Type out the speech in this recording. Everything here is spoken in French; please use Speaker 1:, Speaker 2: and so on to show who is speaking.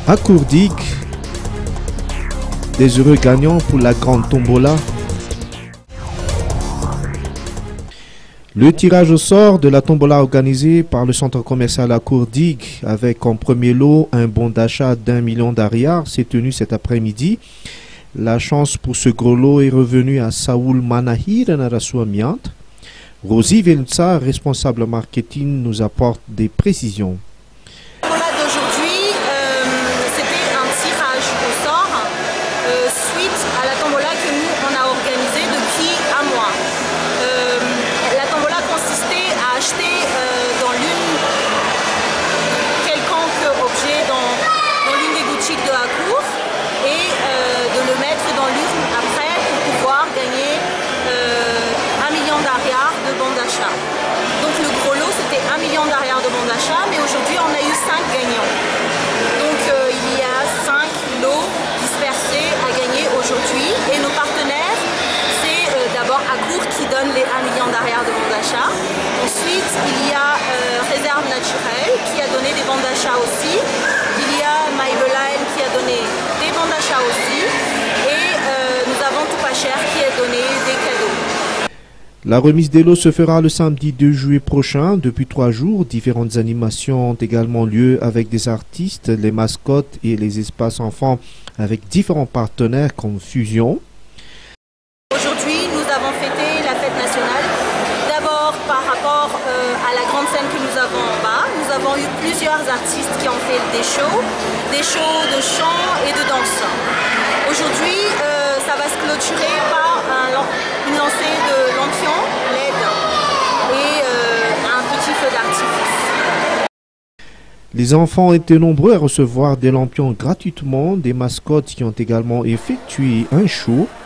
Speaker 1: À Courdigue, des heureux gagnants pour la grande tombola. Le tirage au sort de la tombola organisée par le centre commercial à Courdigue avec en premier lot un bon d'achat d'1 million d'ariars s'est tenu cet après-midi. La chance pour ce gros lot est revenue à Saoul Manahir Narasouamiant. Rosie Velutsa, responsable marketing, nous apporte des précisions.
Speaker 2: D'aujourd'hui, c'était un tirage au sort suite à la tombola que nous on a organisée depuis un mois. La tombola consistait à acheter dans quelconque objet dans l'une des boutiques de Hakour et de le mettre dans l'urne après pour pouvoir gagner 1 million d'ariars de bons d'achat. Donc le gros lot c'était 1 million d'ariars de bons d'achat, mais aujourd'hui on a eu 5 gagnants. Donc il y a 5 lots dispersés à gagner aujourd'hui et nos partenaires c'est d'abord Hakour qui donne les 1 million d'ariars de bons d'achat. Ensuite il y a Réserve Naturelle qui a donné des bons d'achat aussi. Il y a Maïbelaël qui a donné des bons d'achat aussi. Et nous avons Tout Pas Cher qui a donné des cadeaux.
Speaker 1: La remise des lots se fera le samedi 2 juillet prochain. Depuis 3 jours, différentes animations ont également lieu avec des artistes, les mascottes et les espaces enfants avec différents partenaires comme Fusion.
Speaker 2: Aujourd'hui, nous avons fêté la fête nationale. D'abord par rapport à la grande scène que nous avons en bas. Nous avons eu plusieurs artistes qui ont fait des shows de chant et de danse. Aujourd'hui, ça va se clôturer par une lancée de lampions LED et un petit feu d'artifice.
Speaker 1: Les enfants étaient nombreux à recevoir des lampions gratuitement, des mascottes qui ont également effectué un show.